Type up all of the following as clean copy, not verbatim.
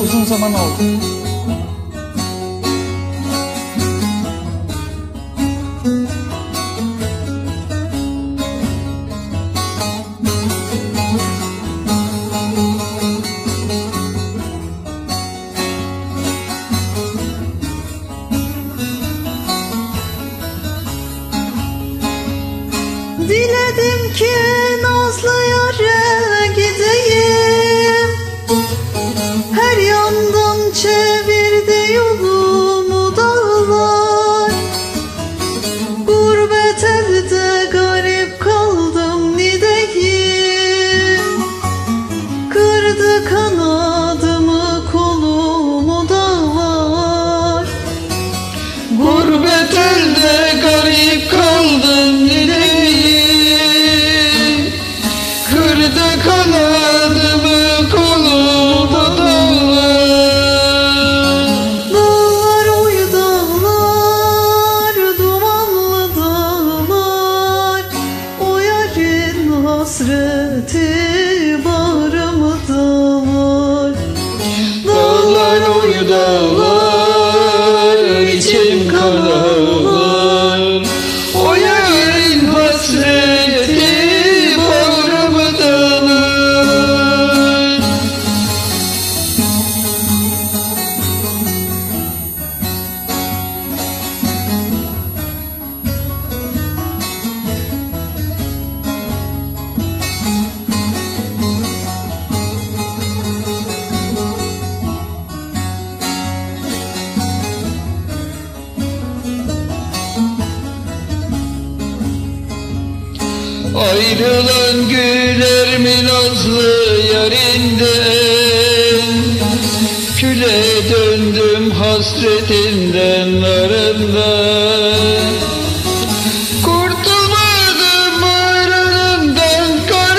uzun zaman oldu. Diledim ki nazlı yâre gideyim, her yandan çevirdi yolumu dağlar. Gurbet elde garip kaldım nideyim, kırdı kanadımı kolumu dağlar. Gurbet elde garip kaldım nideyim, kırdı kanadımı kolumu dağlar. Dağlar oy dağlar, dumanlı dağlar, o yarın hasreti bağrımı dağlar. Dağlar oy dağlar, içim kan ağlar, o yarın hasreti bağrımı dağlar. Ayrılan güler mi nazlı yarinden, küle döndüm hasretinden narından. Kurtulmadım aranından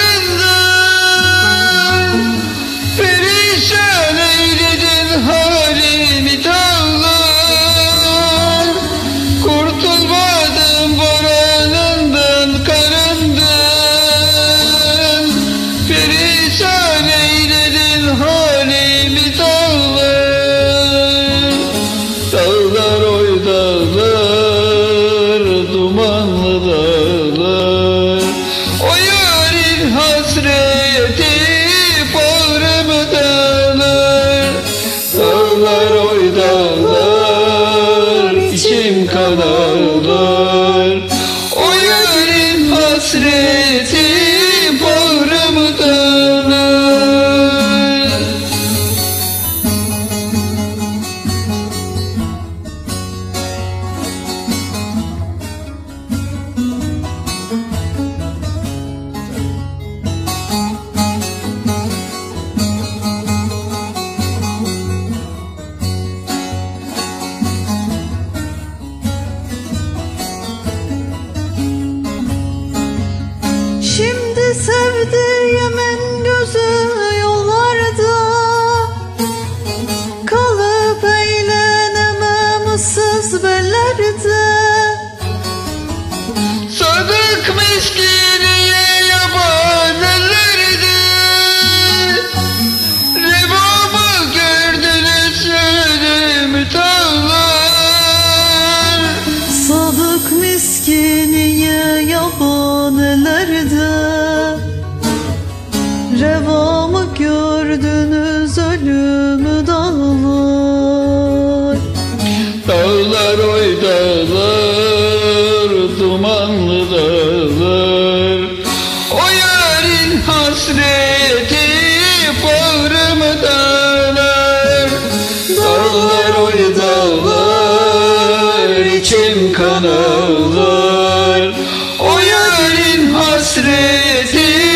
karından, perişan eyledin halimi dağlar. Kurtulmadım baranından karından, perişan eyledin halimi dağlar. Dağlar oy dağlar, dumanlı dağlar, o yarın hasreti bağrımı dağlar. Dağlar oy dağlar, içim kan ağlar, o yarın hasreti bağrımı dağlar. Şimdi sevdiğimin gözü yollarda, kalıp eğlenemem ıssız bellerde. Sadık miskiniye yaban ellerde, revamı gördünüz ölümü dağlar. Sadık miskiniye yaban ellerde, revamı gördünüz ölümü dağlar. Dağlar oy dağlar, dumanlı dağlar, o yarın hasreti bağrımı dağlar. Dağlar oy dağlar, içim kan ağlar, o yarın hasreti